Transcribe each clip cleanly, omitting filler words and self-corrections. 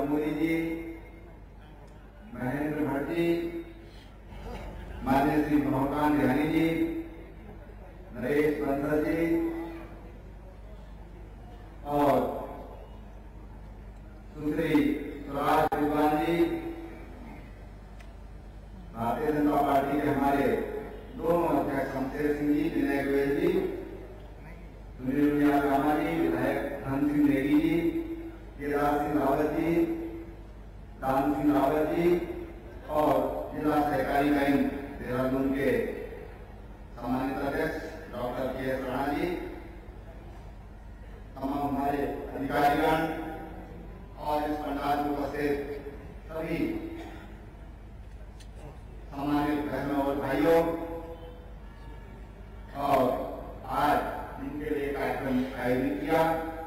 गंगोली जी, महेंद्र भट्ट जी, माननीय श्री भगवान बिहारी जी, नरेश बंसल जी और सुश्री स्वराज विद्वान जी, भारतीय जनता पार्टी के हमारे दोनों अध्यक्ष शमशेर सिंह जी, विनय गोयल जी, सुनील रामा जी, विधायक धन सिंह नेगी जी, गिरिराज सिंह रावत जी, दान सिंह रावत जी और जिला सहकारी बैंक देहरादून के सम्मानित अध्यक्ष डॉक्टर के राणा जी, तमाम हमारे अधिकारीगण और इस पंडाल में उपस्थित सभी सम्मानित बहनों और भाइयों, और आज इनके लिए कार्यक्रम आयोजित किया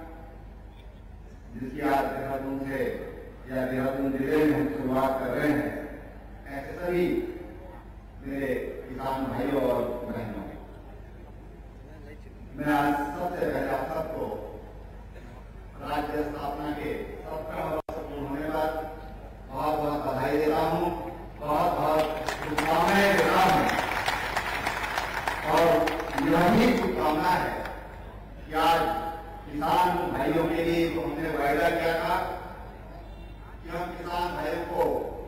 जिसकी आज देहरादून से या देहरादून जिले में हम शुरुआत कर रहे हैं, ऐसे सभी मेरे किसान भाइयों और बहनों, मैं आज सबसे पहले आप सबको राज्य स्थापना के 17 वर्ष पूर्ण होने पर बहुत बहुत बधाई देता हूँ, बहुत बहुत शुभकामनाएं देता हूँ। और यही शुभकामना है कि आज किसान भाइयों के लिए तो हमने वायदा किया था कि हम किसान भाइयों को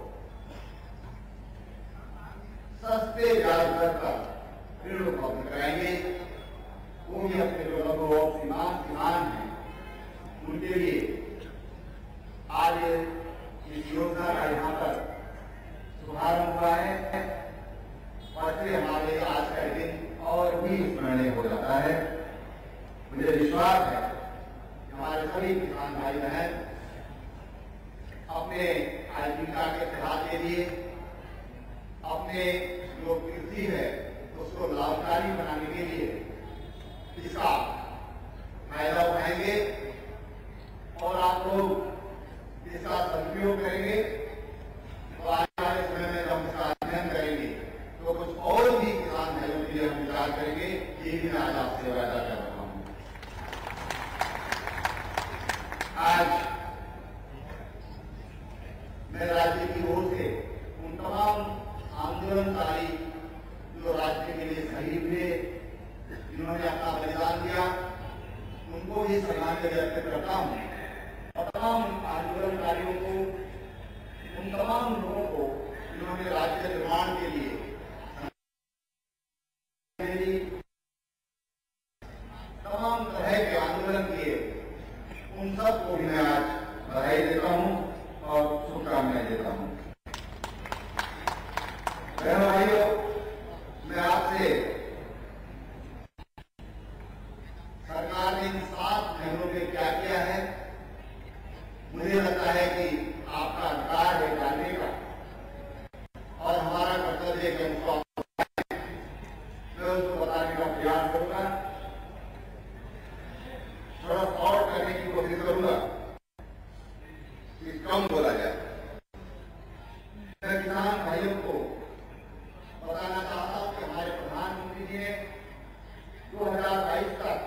सस्ते ब्याज दर पर ऋण उपलब्ध कराएंगे, वो भी अपने जो लघु और सीमांत किसान हैं उनके लिए आज इस योजना का यहाँ पर शुभारंभ हुआ है और फिर हमारे आज का दिन और भी स्मरणीय हो जाता है। मुझे विश्वास है कि हमारे सभी किसान भाई बहन अपने आजीविका के सुधार के लिए अपने जो कृषि है उसको लाभकारी बनाने के लिए इसका फायदा उठाएंगे और आप लोग इसका सदुपयोग करेंगे। तो आने वाले समय में जब इसका अध्ययन करेंगे तो कुछ और भी किसान भाइयों के लिए हम विचार करेंगे, ये भी मैं आज आपसे वायदा कर रहा हूं। आज मैं राज्य की ओर से उन तमाम आंदोलनकारी जो राज्य के लिए शहीद हुए, जिन्होंने अपना बलिदान दिया, उनको भी श्रद्धांजलि अर्पित करता हूं और तमाम आंदोलनकारियों को, उन तमाम लोगों को जिन्होंने राज्य निर्माण के लिए तमाम तरह के आंदोलन किए, उन सबको भी मैं आज बधाई देता हूं और शुभकामनाएं देता हूं। बहनों भाइयों, मैं आपसे सरकार ने इन 7 महीनों में क्या किया है, मुझे लगता है कि आपका अधिकार है जानने का और हमारा कर्तव्य है कि उसको मैं उसको बताने का प्रयास करूंगा, थोड़ा और करने की कोशिश करूंगा कि कम बोला जाए। मैं किसान भाइयों को बताना चाहता हूं कि हमारे प्रधानमंत्री जी ने 2022 तक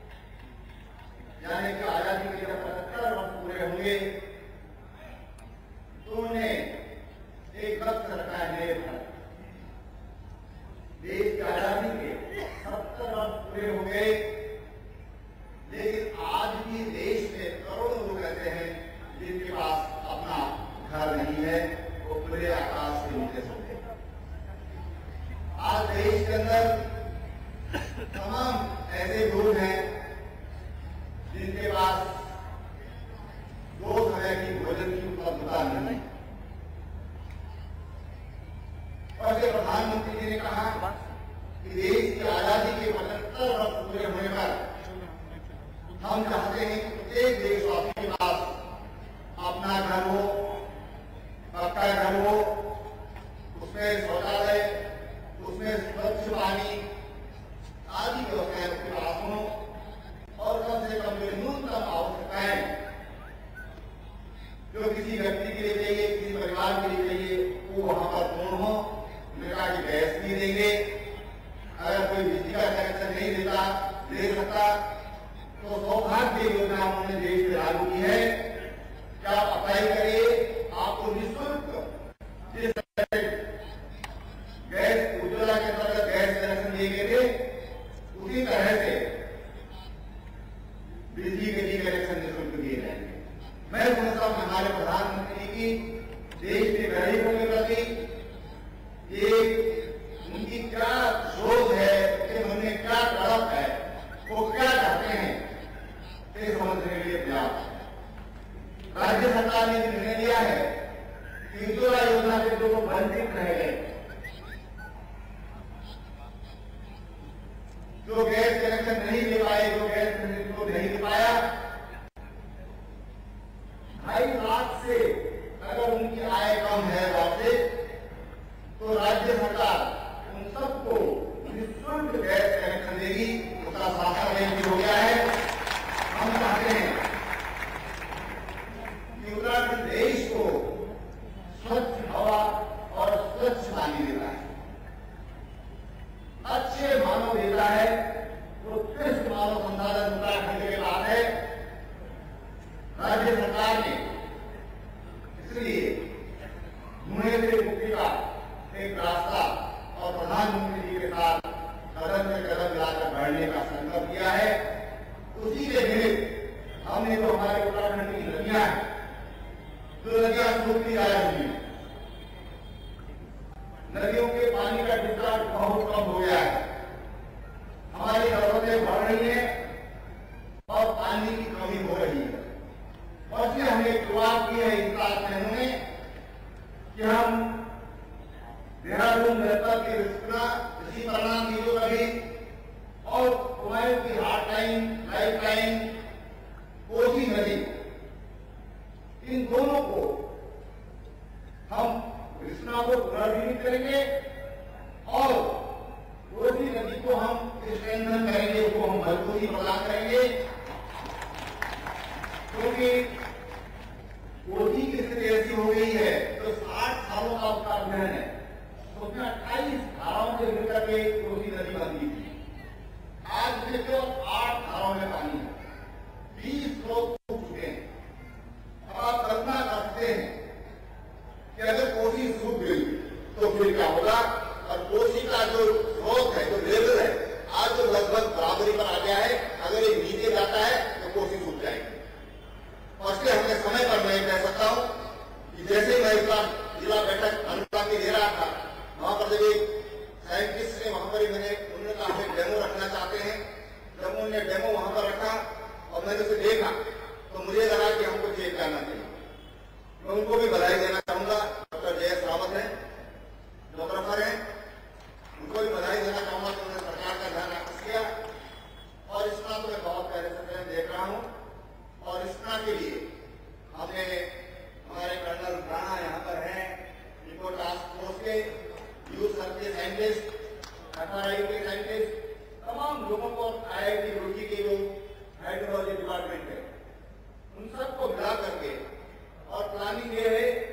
यानी कि आजादी के जब 75 वर्ष पूरे होंगे तो उन्हें एक लक्ष्य रखा है मेरे घर। देश की आजादी के 70 वर्ष पूरे हो गए, लेकिन आज भी देश में करोड़ों लोग ऐसे हैं जिनके पास अपना घर नहीं है, वो खुले आकाश के नीचे सोते हैं। आज देश के अंदर तमाम ऐसे लोग हैं जिनके पास 2 समय की भोजन की उपलब्धता नहीं। और प्रधानमंत्री जी ने कहा कि देश की आजादी के 75 वर्ष पूरे होने पर हम चाहते हैं कि प्रत्येक देशवासी के पास अपना घर हो, पक्का घर हो, उसमें शौचालय, उसमें स्वच्छ पानी आदि व्यवस्थाएं उसके पास हों और कम से कम जो न्यूनतम आवश्यकताएं जो किसी व्यक्ति के लिए चाहिए, किसी परिवार के लिए चाहिए, वो वहां पर पूर्ण हो। उन्होंने कहा कि गैस नहीं देंगे, अगर कोई बिजली का कनेक्शन नहीं दे सकता तो सौभाग्य योजना उन्होंने देश में लागू की है कि आप अप्लाई करिए, आपको निःशुल्क जिस गैस उज्ज्वला के अंतर्गत गैस कनेक्शन दिए गए थे, उसी तरह से बिजली के लिए कनेक्शन निःशुल्क दिए जाएंगे। मैं समझता हूं हमारे प्रधानमंत्री की देश के गरीबों के प्रति एक उनकी क्या सोच है, उनके मन में क्या तड़प है, वो क्या चाहते हैं, ये समझने के लिए पर्याप्त है। राज्य सरकार ने निर्णय लिया है कि उज्ज्वला योजना से जो लोग वंचित रह गए, जो गैस कनेक्शन नहीं ले पाए, जो गैस कनेक्शन को नहीं ले पाया, 2.5 लाख से अगर उनकी आय कम है वापसे, तो राज्य सरकार उन सबको निःशुल्क गैस कनेक्शन देगी। उसका शासन भी हो गया है। हम चाहते हैं कि उत्तराखंड देश को स्वच्छ हवा और स्वच्छ पानी देता है, अच्छे मानव देता है, उत्कृष्ट मानव संसाधन उत्तराखंड के पास है। राज्य सरकार ने इसलिए धुएं से मुक्ति का एक रास्ता और प्रधानमंत्री जी के साथ कदम से कदम मिलाकर बढ़ने का संकल्प किया है। उसी के निमित्त हमने जो हमारे उत्तराखंड की नदियां हैं, जो नदियां सूखती जा रही हैं, नदियों के पानी का डिस्चार्ज बहुत कम हो गया है, हमारी जरूरतें बढ़ रही हैं और पानी की कमी हो रही है। और इसलिए हमने शुरुआत की है इस 7 महीनों में कि हम देहरादून जनपद के कृषि परिणाम वीडियो कभी और कुमायूं की hard time life time Kosi नदी, इन दोनों को हम कृष्णा को पुनर्जीवित करेंगे और कोसी नदी को हम स्ट्रेंथन करेंगे, उसको हम मजबूती प्रदान करेंगे। क्योंकि कोसी की स्थिति ऐसी हो गई है तो 60 सालों का उसका अध्ययन है, उसमें 28 धाराओं से मिलकर के कोसी नदी बनती थी। आज उसमें केवल 8 धाराओं में पानी है, 20 स्रोत सूख चुके हैं। अब आप कल्पना कर सकते हैं कि अगर कोसी सूख गई तो फिर क्या होगा। और कोसी का जो स्रोत है, जो लेवल है, आज जो लगभग बराबरी पर आ गया है, अगर ये नीचे जाता है तो कोसी सूख जाएगी। और इसलिए हमने समय पर मैं कह सकता हूं कि जैसे मैं जिला बैठक अनुदान की दे रहा था, वहां पर जब एक साइंटिस्ट ने वहां पर उन्होंने कहा हम डेमो रखना चाहते हैं। जब उन्होंने डेमो वहां पर रखा और मैंने उसे देखा तो मुझे लगा कि हमको चेक करना चाहिए। मैं उनको भी बधाई देना चाहूंगा। डॉक्टर जयेश रावत है, जोग्राफर है, उनको भी बधाई देना चाहूंगा कि उन्होंने सरकार का ध्यान आकर्षित किया। और इस तरह तो मैं बहुत पहले से मैं देख रहा हूं और इस तरह के लिए हमने हमारे कर्नल राणा यहाँ पर हैं, इको टास्क फोर्स के यूथ सर्च के साइंटिस्ट, FRI के साइंटिस्ट, तमाम लोगों को IIT रुड़की के जो हाइड्रोलॉजी डिपार्टमेंट है, उन सबको मिला करके और प्लानिंग ये है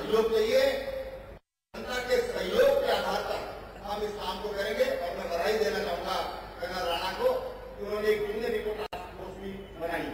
सहयोग चाहिए। जनता के सहयोग के आधार पर हम इस काम को करेंगे। और मैं बधाई देना चाहूंगा कर्नल राणा को कि उन्होंने एक जूनियर रिपोर्ट टास्क फोर्स भी बनाई।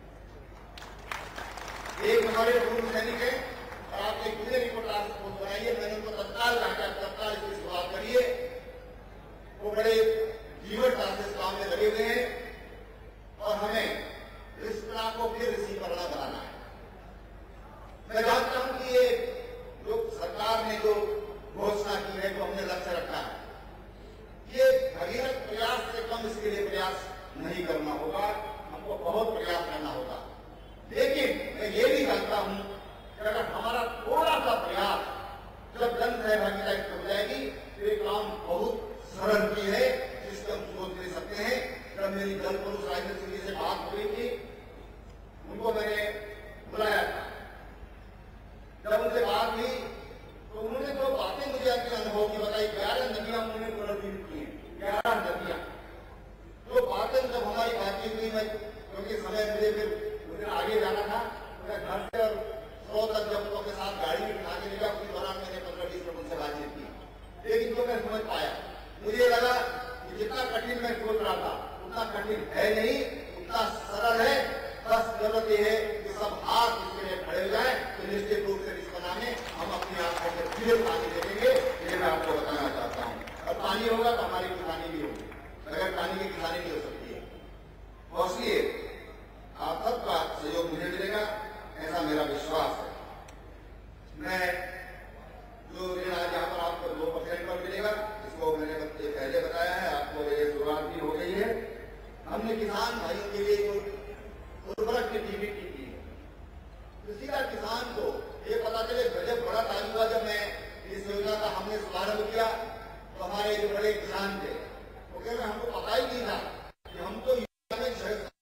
एक हमारे पूर्व सैनिक है और आप एक जूनियर रिपोर्ट टास्क फोर्स बनाइए। मैंने उनको तत्काल कहा तत्काल इसकी शुरुआत करिए। वो बड़े जीवनता से इस काम में लगे हुए हैं और हमें इस तरह को फिर इसी पर बनाना है। मैं जानता हूं कि ये जो सरकार ने जो घोषणा की है, जो हमने लक्ष्य रखा है, ये भगीरथ प्रयास से कम इसके लिए प्रयास नहीं करना होगा। हमको बहुत प्रयास करना होगा। लेकिन मैं ये भी जानता हूं कि अगर हमारा थोड़ा सा प्रयास जब जन सहभागिता हो जाएगी तो ये काम बहुत सरल भी है, जिससे हम सोच नहीं सकते हैं। जब मेरी जल पुरुष राजेंद्र सिंह जी से बात हुई थी, उनको मैंने बुलाया था। जब उनसे बात हुई तो उन्होंने जो बातें मुझे अपने अनुभव की बताई, 11 नदियां उन्होंने पुनर्जीवित की, 11 नदियां। जो बातें जब हमारी बातचीत हुई, मैं क्योंकि समय मुझे आगे जाना था, मैं घर से और 100 तक जब उनके साथ गाड़ी में बिठा के निकला, उस दौरान मैंने 15-20 मिनट उनसे बातचीत की। लेकिन जो मैं समझ पाया, मुझे लगा कि जितना कठिन मैं सोच रहा था उतना कठिन है नहीं, उतना सरल है। बस जरूरत यह है कि सब हाथ इसके लिए खड़े हो जाए तो निश्चित रूप से इस बनाने हम अपनी आंखों से सीधे पानी देखेंगे। ये मैं आपको बताना चाहता हूँ। और पानी होगा तो हमारी किसानी भी होगी, बगैर पानी की किसानी नहीं हो सकती है। और इसलिए आप सबका सहयोग मुझे मिलेगा, ऐसा मेरा विश्वास है। मैं जो ऋण आज यहाँ पर आपको 2% पर मिलेगा, इसको मैंने पहले बताया है, आपको ये शुरुआत भी हो गई है। हमने किसान भाइयों के लिए जो उर्वरक की टीवी की है, किसी का किसान को ये पता चले, जब बड़ा टाइम हुआ जब मैं इस योजना का हमने शुभारंभ किया तो हमारे जो बड़े किसान थे वो कह रहे हमको पता ही नहीं था कि हम तो योजना में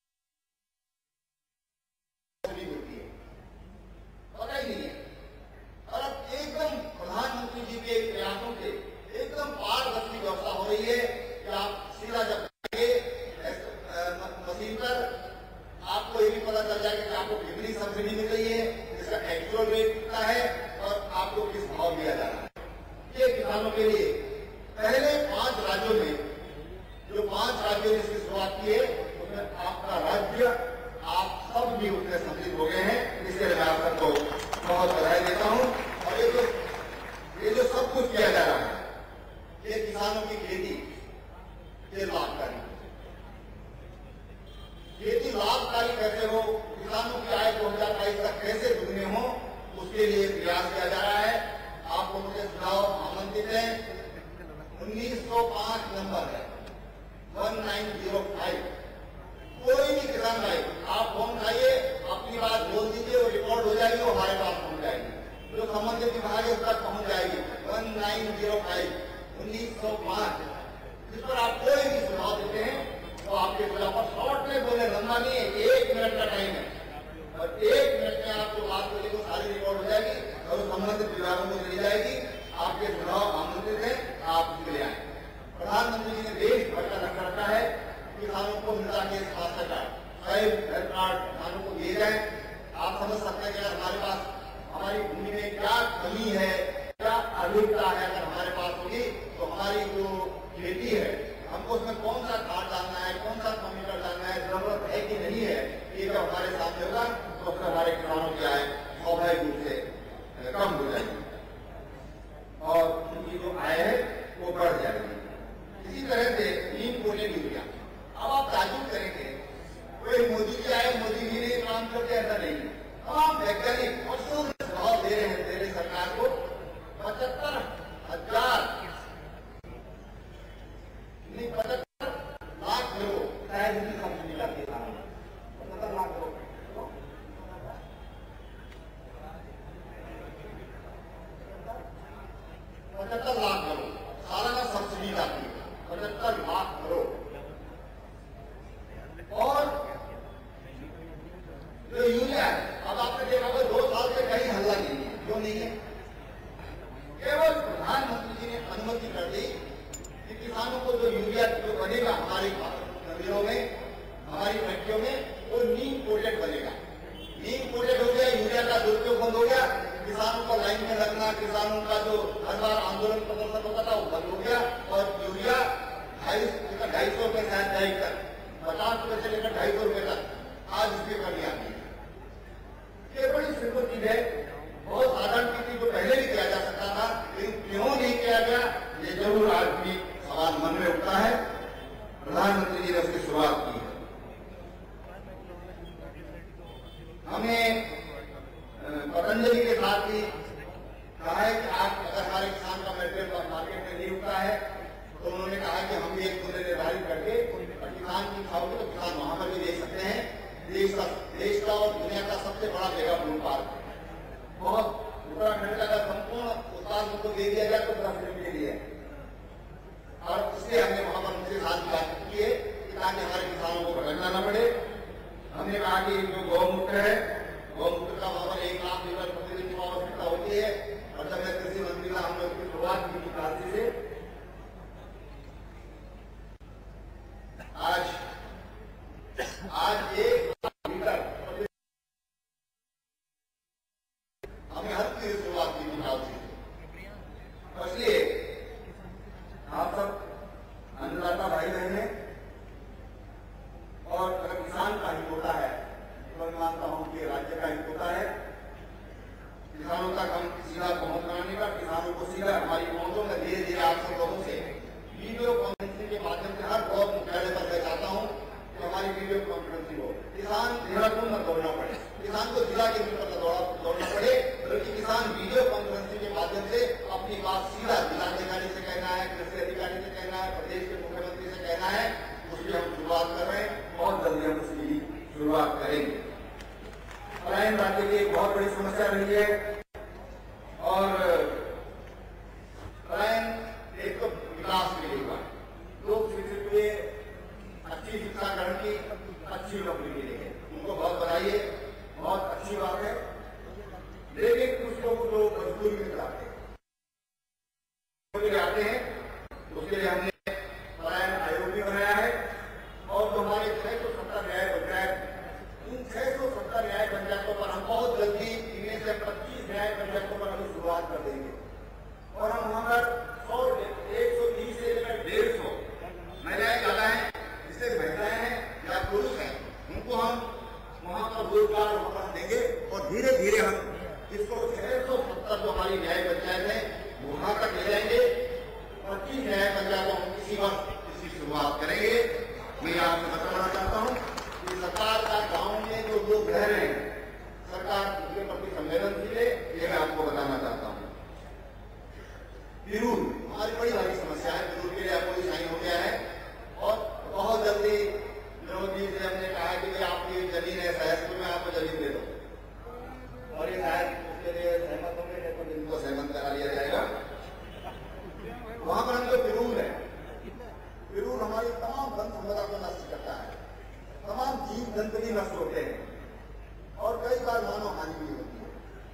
होती है, पता ही नहीं है। और अब एकदम प्रधानमंत्री जी के प्रयासों से एकदम पारदर्शी व्यवस्था हो रही है कि आप सीधा जब मशीन पर आपको ये भी पता चल जाएगा कि आपको कितनी सब्सिडी मिल रही है, इसका एक्चुअल रेट कितना है और आपको किस भाव दिया जा रहा है। ये किसानों के लिए पहले 5 राज्यों में, जो 5 राज्यों ने इसकी शुरुआत की है, उसमें आपका राज्य, आप सब भी उसमें सम्मिलित हो गए हैं। इसके लिए मैं आप सबको बहुत बधाई देता हूं। और ये जो सब कुछ किया जा रहा है, ये किसानों की खेती ये लाभकारी, खेती लाभकारी कैसे हो, किसानों की आय 2022 तक कैसे दुगने हो, उसके लिए प्रयास किया जा रहा है। आपको मुझे सुझाव आमंत्रित है। 1905 नंबर है 1905। कोई भी किसान भाई आप फोन उठाइए, अपनी बात बोल दीजिए, वो रिकॉर्ड हो जाएगी, वो हमारे पास पहुंच जाएगी, जो संबंधित विभाग है उस तक पहुंच जाएगी। 1905 1905, जिस पर आप कोई भी सुझाव देते हैं तो आपके खिलाफ शॉर्ट में बोले, लंबा नहीं है, 1 मिनट का टाइम है और 1 मिनट में आप जो बात बोलेंगे वो सारी रिकॉर्ड हो जाएगी और संबंधित विभागों को मिल जाएगी। आपके सुझाव आमंत्रित है, आप उसके लिए आए। प्रधानमंत्री जी ने देश भर का लक्ष्य रखा है, किसानों को मृदा के स्वास्थ्य कार्ड, हेल्थ कार्ड किसानों को दिए जाए। आप समझ सकते हैं कि अगर हमारे पास हमारी भूमि में क्या कमी है, क्या अधिकता है, अगर हमारे पास होगी तो हमारी जो खेती है, हमको उसमें कौन सा खाद डालना है, कौन सा केमिकल डालना है, जरूरत है कि नहीं है, ये जब हमारे सामने होगा तो फिर हमारे किसानों की आय स्वाभाविक रूप से कम हो जाएगी और उनकी जो आय है वो बढ़ जाएगी। इसी तरह से इम्पोर्टेड यूरिया, अब आप ताजुब करेंगे, कोई मोदी जी आए, मोदी जी ने काम करते, ऐसा नहीं। अब आप वैज्ञानिक और शोध सुझाव दे रहे हैं तेरे सरकार को 75,000 75 लाख करोड़ शायद उनकी सब्सिडी का किया 75 लाख करोड़ 75 लाख करोड़ सालाना सब्सिडी जाती है, 75 लाख करोड़। और जो यूरिया है, अब आपने देखा होगा 2 साल से कहीं हल्ला नहीं है, क्यों नहीं है? केवल प्रधानमंत्री जी ने अनुमति कर दी कि किसानों को जो यूरिया जो बनेगा हमारी नदियों में, हमारी फैक्ट्रियों में, वो नीम कोटेड बनेगा। नीम कोटेड हो गया, यूरिया का दुरुपयोग बंद हो गया, किसानों को लाइन में लगना, किसानों का जो हर बार आंदोलन प्रदर्शन होता था वो बंद हो गया और यूरिया 250 रुपए से 50 रुपए से लेकर 250 रुपए तक आज इसकी कमी आती है। ये बड़ी सिंपल चीज है, बहुत साधारण चीज जो पहले भी किया जा सकता था, लेकिन क्यों नहीं किया गया ये जरूर आज भी सवाल मन में उठता है। प्रधानमंत्री जी ने उसकी शुरुआत की है। हमें पतंजलि के साथ ही कहा है कि आज अगर हमारे किसान का मटेरियल मार्केट में नहीं उठता है तो उन्होंने कहा कि हम भी एक मूल्य निर्धारित करके किसान की खाओगे तो किसान वहां पर भी दे सकते हैं। देश का और दुनिया का सबसे बड़ा मेगा ब्लू पार्क बहुत उत्तराखंड का संपूर्ण उत्पाद उनको दे दिया जाए तो 10 दिन के लिए, और इसलिए हमने वहां पर उनसे साथ बात की है ताकि हमारे किसानों को भटकना न पड़े। हमने कहा कि जो गौमूत्र है, गौमूत्र का वहां पर 1 लाख लीटर प्रतिदिन की आवश्यकता होती है, और जब मैं कृषि मंत्री का हम लोग की शुरुआत की काशी से आज 1 लाख लीटर हमें हर चीज शुरुआत की काशी से। इसलिए आप सब अन्नदाता भाई बहन हैं, और अगर किसान का हित होता है तो मैं मानता हूं कि राज्य का हित होता है। किसानों तक हम सीधा पहुंच बनाने का, किसानों को सीधा हमारी पहुंचों में धीरे धीरे आप सब लोगों से वीडियो कॉन्फ्रेंसिंग के माध्यम से हर ब्लॉक मुख्यालय पर मैं चाहता हूं कि हमारी वीडियो कॉन्फ्रेंसिंग हो। किसान देहरादून में दौड़ना पड़े, किसान को जिला के ऊपर दौड़ना पड़े, बल्कि किसान वीडियो कॉन्फ्रेंसिंग के माध्यम से अपनी बात सीधा जिलाधिकारी से कहना है, कृषि अधिकारी से कहना है, प्रदेश के मुख्यमंत्री से कहना है। उसकी हम शुरुआत कर रहे हैं, बहुत जल्दी हम उसकी शुरुआत करेंगे। पलायन राज्य की एक बहुत बड़ी समस्या रही है, और पलायन एक तो विकास के लिए हुआ, लोग शिक्षित हुए, अच्छी शिक्षा ग्रहण की, अच्छी नौकरी के लिए, उनको बहुत बधाई है, बहुत अच्छी बात है। लेकिन कुछ लोग जो मजबूरी में कराते हैं, उसके लिए हमने पलायन आयोग भी बनाया है, और जो हमारे 670 न्याय पंचायत, उन 670 न्याय पंचायतों पर हम बहुत जल्दी इनमें से 25 न्याय पंचायतों पर हम शुरुआत कर देंगे, और हम वहां पर 120 से लेकर 150 महिलाएं ज्यादा है, जिससे महिलाएं हैं या पुरुष हैं, उनको हम वहां पर रोजगार वहां पर देंगे, और धीरे धीरे हम इसको 670 जो हमारी न्याय पंचायत है वहां तक ले जाएंगे। 25 न्याय पंचायतों हम इसी वक्त इसकी शुरुआत करेंगे। मैं आपको बताना चाहता हूं कि सरकार का गांव में जो लोग रह रहे हैं, सरकार उनके प्रति संवेदनशील है, ये मैं आपको बताना चाहता हूं। पिरूल हमारी बड़ी भारी समस्या है, पिरूल के लिए आपको साइन हो गया है, और बहुत जल्दी मोदी जी हमने कहा कि भाई आपकी जमीन है सहसपुर में, आपको जमीन दे दो, और ये शायद उसके लिए सहमत होंगे तो इनको सहमत करा लिया जाएगा। वहां पर हम जो पिरूल है, पिरूल हमारी तमाम धन संपदा को नष्ट करता है, तमाम जीव जंतु भी नष्ट होते हैं, और कई बार मानव हानि भी होती है।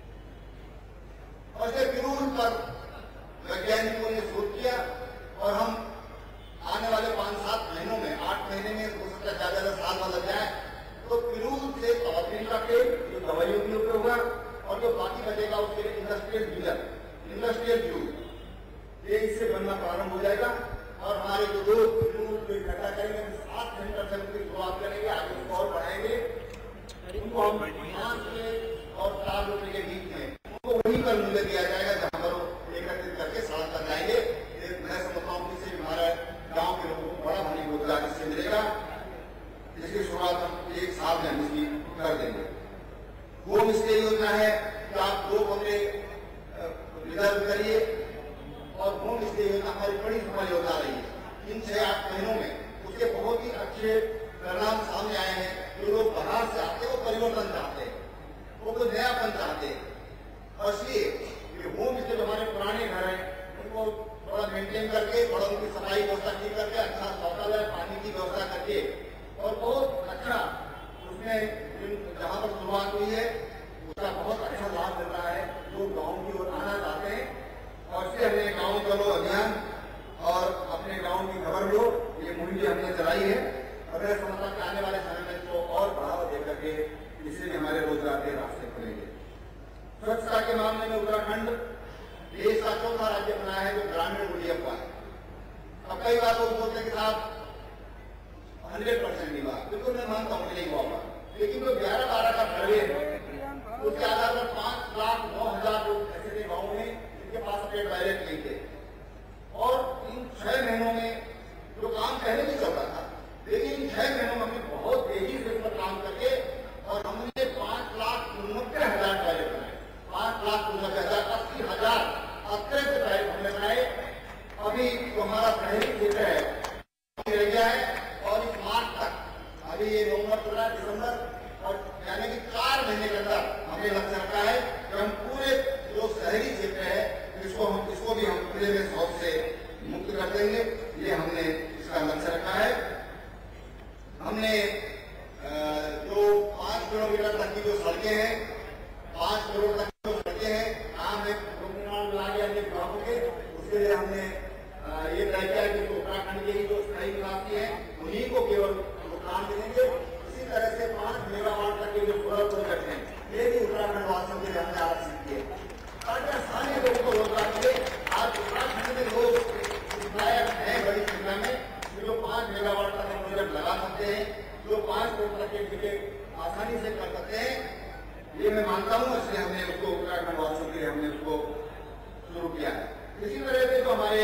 और इसे पिरूल पर वैज्ञानिकों ने शोध किया, और हम आने वाले 5-7 महीनों में, 8 महीने में हो सकता है ज्यादा साल लग जाए, तो पिरूल से पावरटीन का तेल जो दवाइयों के उपयोग होगा, और जो बाकी बचेगा उसके लिए इंडस्ट्रियल डीजल, इंडस्ट्रियल फ्यूल, ये इससे बनना प्रारंभ हो जाएगा। और हमारे जो लोग पिरूल इकट्ठा करेंगे 7 सेंटर से उनकी शुरुआत करेंगे, आगे उसको और बढ़ाएंगे, उनको हम 5 और 4 रुपए के बीच में उनको वहीं पर मूल्य दिया जाएगा जहां पर वो एकत्रित करके सड़क पर जाएंगे। मैं समझता हूँ कि इससे हमारे गाँव के लोगों को बड़ा भारी रोजगार इससे मिलेगा। इसकी शुरुआत हम 1 साल में हम इसकी कर देंगे। होम स्टे योजना है कि आप 2 कमरे रिजर्व करिए, और होम स्टे योजना हमारी बड़ी सफल योजना रही है। इन 6-8 महीनों में उसके बहुत ही अच्छे परिणाम सामने आए हैं। जो लोग बाहर से आते हैं वो परिवर्तन चाहते हैं, वो कुछ नयापन चाहते हैं, और इसलिए होम स्टे जो हमारे पुराने घर हैं उनको थोड़ा मेंटेन करके, थोड़ा उनकी सफाई व्यवस्था ठीक करके, अच्छा शौचालय पानी की व्यवस्था करके, और बहुत अच्छा उसमें जहाँ पर शुरुआत हुई है उसका बहुत अच्छा लाभ मिल रहा है। लोग गाँव की ओर आना चाहते हैं, और इसलिए हमने गाँव चलो अभियान और अपने गाँव की खबर लो, ये मुहिम हमने चलाई है। और मैं समझता हूं कि आने वाले समय में इसको और बढ़ावा देकर के इससे हमारे रोजगार के रास्ते खुलेंगे। स्वच्छता के मामले में उत्तराखंड देश का चौथा राज्य बना है जो ग्रामीण मीडियम का है। अब कई बार लोग बोलते हैं कि साहब 100% नहीं हुआ, बिल्कुल मैं मानता हूँ नहीं हुआ, लेकिन जो 11-12 का सर्वे है उसके आधार पर 5,09,000 लोग ऐसे थे गाँव में जिनके पास स्टेट बैलेट नहीं थे। और इन 6 महीनों में जो काम पहले भी चल रहा था, लेकिन इन 6 महीनों में हमने बहुत तेजी से इस पर काम करके और हमने 5,69,000 बैलेट बनाए। 5,69,000 80,000 अतिरिक्त बैलेट हमने बनाए। अभी जो हमारा शहरी क्षेत्र है रह गया है और इस मार्च तक अभी ये नवंबर चल रहा है, दिसंबर और यानी कि 4 महीने के अंदर हमें लक्ष्य रखा है कि हम पूरे जो शहरी क्षेत्र है इसको भी हम खुले में शौच से मुक्त कर देंगे। ये हमने इसका लक्ष्य रखा है। हमने जो 5 किलोमीटर तक की जो सड़कें हैं, 5 करोड़ तक की जो सड़कें हैं, काम है लोक निर्माण विभाग के अन्य विभागों के, उसके लिए हमने ये तय किया है कि उत्तराखंड के ही जो स्थायी निवासी हैं उन्हीं को केवल काम मिलेंगे। इसी तरह से 5 मेगावाट तक के जो सोलर प्रोजेक्ट हैं ये भी उत्तराखंड वासियों के लिए हमने आरक्षित किए ताकि स्थानीय लोगों को रोजगार मिले। आज उत्तराखंड में लोग लायक हैं बड़ी संख्या में जो 5 मेगावाट तक का प्रोजेक्ट लगा सकते हैं, जो 5 करोड़ तक के टिकट आसानी से कर सकते हैं, ये मैं मानता हूँ। इसलिए हमने उसको उत्तराखंड वासियों के लिए हमने उसको शुरू किया है। इसी तरह से जो हमारे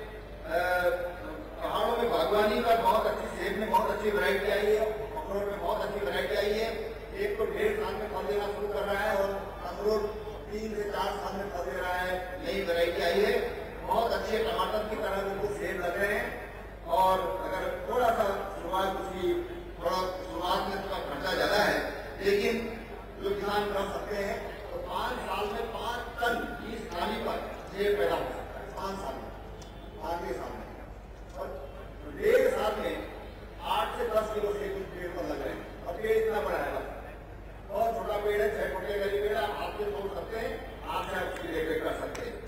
पहाड़ों में बागवानी का बहुत अच्छी, सेब में बहुत अच्छी वैरायटी आई है, अखरोट में बहुत अच्छी वैरायटी आई है। एक तो 1.5 साल में फल देना शुरू कर रहा है और अखरोट 3 से 4 साल में फल दे रहा है, नई वैरायटी आई है। बहुत अच्छे टमाटर की तरह बिल्कुल सेब लग रहे हैं। और अगर थोड़ा सा शुरुआत में उसका खर्चा ज्यादा है, लेकिन जो किसान कर सकते हैं तो 5 साल में 5 टन की थाली पर सेब पैदा हो सकता है। 5 साल में, 5वें साल में, और 1.5 साल में 8 से 10 किलो सेब पेड़ पर लग रहे हैं। और पेड़ इतना बड़ा है, बहुत छोटा पेड़ है, 6 फुट का पेड़, आप हाथ से तोड़ सकते हैं, आप से उसकी देखरेख कर सकते हैं।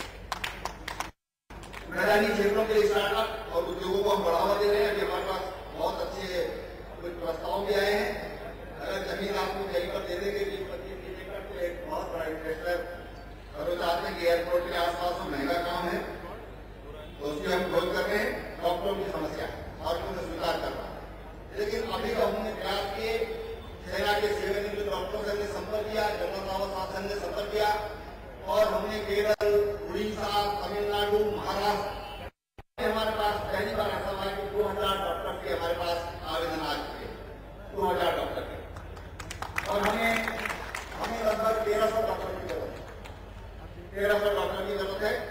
मैदानी क्षेत्रों के स्टार्टअप और उद्योगों को हम बढ़ावा दे रहे हैं। अभी हमारे पास बहुत अच्छे कुछ प्रस्ताव भी आए हैं। अगर जमीन आपको कहीं पर दे देंगे 20-25 एकड़ तो एक बहुत बड़ा इन्वेस्टर और चाहते हैं कि एयरपोर्ट के आसपास में महंगा काम है तो उसकी हम खोज कर रहे हैं। डॉक्टरों की समस्या और उन्हें स्वीकार कर रहा है, लेकिन अभी तो हमने प्रयास किए। सेना के सेवानिवृत्त डॉक्टरों से हमने संपर्क किया, जनरल रावत से हमने संपर्क किया और हमने केरल, उड़ीसा, तमिलनाडु, महाराष्ट्र हमारे पास पहली बार ऐसा हुआ कि 2000 डॉक्टर के हमारे पास आवेदन आ चुके, 2000 डॉक्टर के, और हमें लगभग 1300 डॉक्टर की जरूरत है। 1300 डॉक्टर की जरूरत है।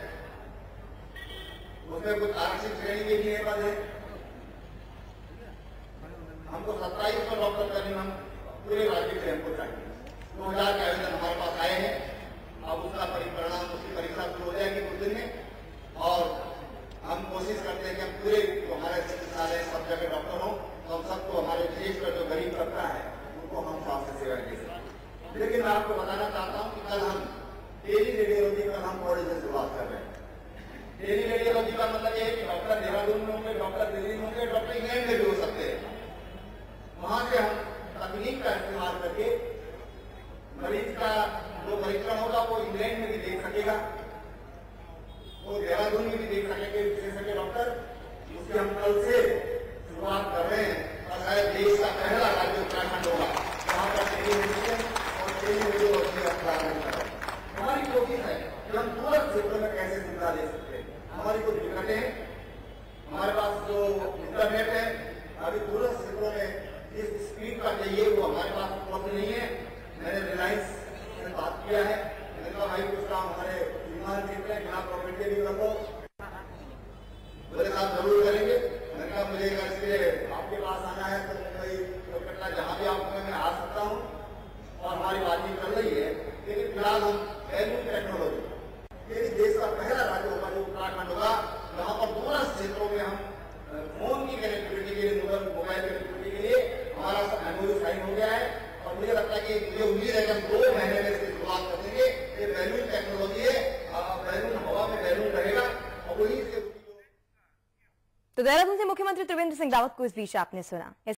उसमें कुछ आरक्षित श्रेणी के लिए पद है। हमको 2700 डॉक्टर का नियम पूरे राज्य से हमको चाहिए। 2000 के आवेदन हमारे पास आए हैं। अब उसका परिणाम, उसकी परीक्षा शुरू हो जाएगी कुछ दिन में और हम कोशिश करते हैं कि हम पूरे जो हमारे चिकित्सालय सब जगह डॉक्टर हों तो हम सबको, हमारे देश का जो गरीब तबका है उनको हम स्वास्थ्य सेवा दे सकें। लेकिन मैं आपको बताना चाहता हूँ कि कल हम टेली रेडियोलॉजी पर हम थोड़ी से शुरुआत कर रहे हैं। टेली रेडियोलॉजी का मतलब ये है कि डॉक्टर देहरादून में होंगे, डॉक्टर दिल्ली में होंगे, डॉक्टर इंग्लैंड में भी हो सकते हैं। वहां से हम तकनीक का इस्तेमाल करके मरीज का जो परीक्षण होगा वो इंग्लैंड में भी देख सकेगा, वो देहरादून में भी देख सकेंगे विशेषज्ञ डॉक्टर। उसकी हम कल से शुरुआत कर रहे हैं और शायद देश का पहला राज्य उत्तराखंड होगा जहाँ पर टेलीमेडिसिन और टेलीरेडियोलॉजी का प्रारंभ करें। हमारी कोशिश है कि हम दूरस्थ क्षेत्रों में कैसे सुविधा दे सकते हैं। हमारी कुछ दिक्कतें हैं, हमारे पास जो इंटरनेट है अभी दूरस्थ क्षेत्रों में जिस स्पीड का चाहिए वो हमारे पास उपलब्ध नहीं है। मैंने रिलायंस से बात किया है, मैंने कहा भाई कुछ काम हमारे विमान क्षेत्र में बिना प्रॉफिट के भी रखो, मेरे साथ जरूर करेंगे। मैंने कहा मुझे इसलिए आपके पास आना है तो भाई कोलकाता जहाँ भी आपको मैं आ सकता हूँ और हमारी बातचीत चल रही है। लेकिन फिलहाल हम बैलून टेक्नोलॉजी ये देश का पहला राज्य होगा जो उत्तराखंड होगा जहाँ पर दूरस्थ क्षेत्रों में हम फोन की कनेक्टिविटी के लिए, मोबाइल कनेक्टिविटी के लिए हमारा एमओयू साइन हो गया है। और मुझे लगता है कि मुझे उम्मीद है कि हम 2 महीने में इसकी शुरुआत कर देंगे। ये बैलून टेक्नोलॉजी है, बैलून हवा में बैलून रहेगा और वही से। तो देहरादून से मुख्यमंत्री त्रिवेंद्र सिंह रावत को इस बीच आपने सुना।